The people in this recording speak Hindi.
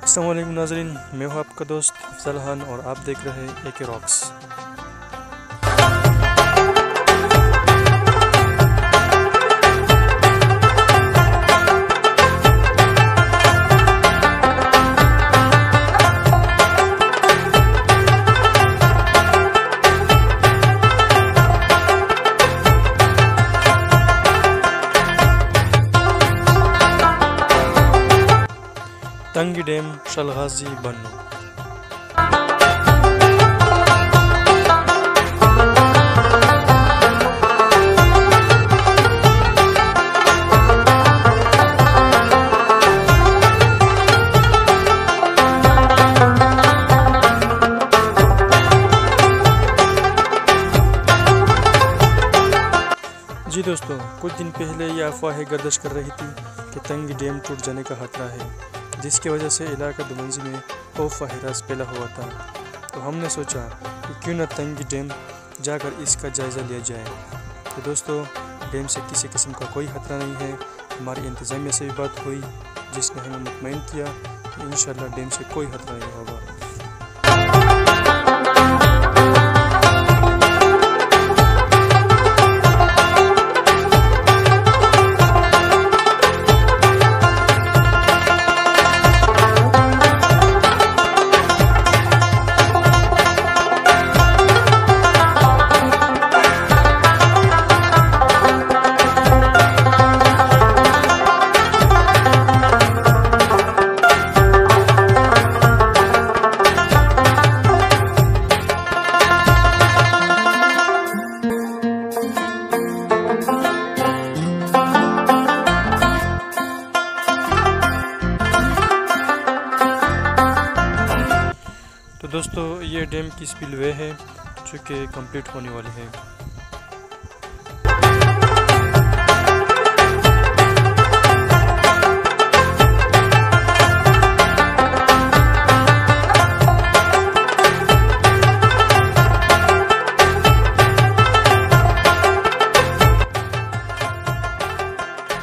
अस्सलाम वालेकुम नाज़रीन, मैं हूँ आपका दोस्त अफजल खान और आप देख रहे हैं एके रॉक्स। तंगी डैम शलगाजी बन्नू। जी दोस्तों, कुछ दिन पहले ये अफवाहें गर्दिश कर रही थी कि तंगी डैम टूट जाने का खतरा है, जिसकी वजह से इलाका दुमंजी में खौफ व हिरास फैला हुआ था। तो हमने सोचा कि क्यों न तंगी डैम जाकर इसका जायज़ा लिया जाए। तो दोस्तों, डैम से किसी किस्म का कोई खतरा नहीं है। हमारी इंतज़ामिया से भी बात हुई, जिसने हमें मुतमईन किया कि इंशाअल्लाह डैम से कोई खतरा नहीं होगा। तो दोस्तों, ये डैम की स्पिलवे है जो कि कंप्लीट होने वाली है।